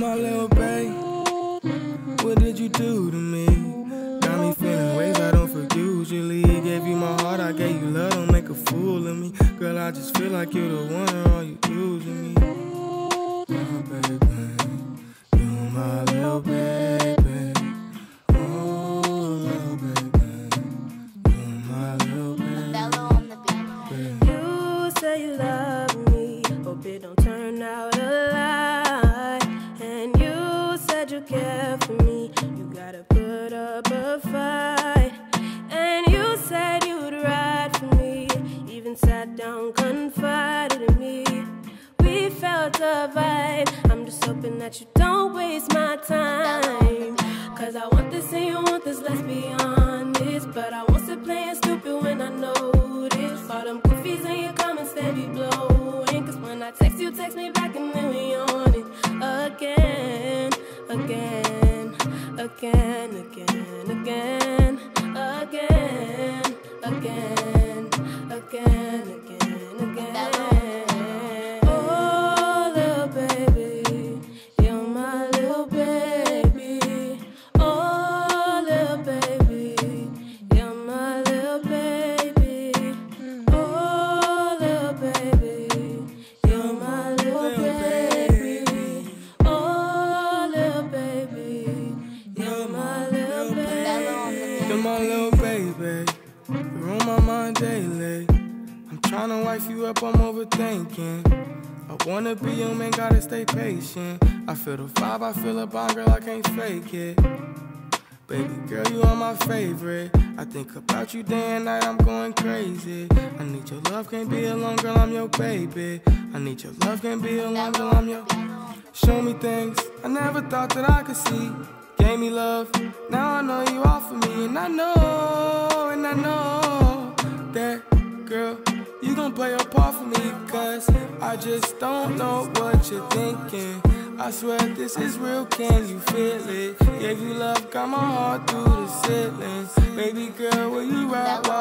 my little babe, what did you do to me? Got me feeling ways I don't feel usually. Gave you my heart, I gave you love, don't make a fool of me. Girl, I just feel like you're the one and all you using me. My baby, you my little baby. Oh, little baby, you my little baby. You say you love me, hope it don't turn out a lie. And you said you care for me, you gotta put up a fight. And you said you'd ride for me, even sat down, confided in me. We felt a vibe, I'm just hoping that you don't waste my time. Cause I want this and you want this, let's be honest. But I won't sit playing stupid when I notice all them goofies and your comments steady blowing. Cause when I text you, text me back and then we on it again, again, again, again, again, again, again, again, again, again. Oh, little baby, you're my little baby. Oh, little baby, you're my little baby. Oh, little baby, you're my little baby. Oh, little baby, you're my little baby. You're my little baby, you're on my mind daily. I'm tryna wife you up, I'm overthinking. I wanna be your man, gotta stay patient. I feel the vibe, I feel a bond, girl, I can't fake it. Baby girl, you are my favorite. I think about you day and night, I'm going crazy. I need your love, can't be alone, girl, I'm your baby. I need your love, can't be alone, girl, I'm your... Show me things I never thought that I could see. Gave me love, now I know you all for me. And I know that, girl, you gon' play a part for me. Cause I just don't know what you're thinking. I swear this is real, can you feel it? Gave you love, got my heart through the ceilings. Baby girl, will you ride?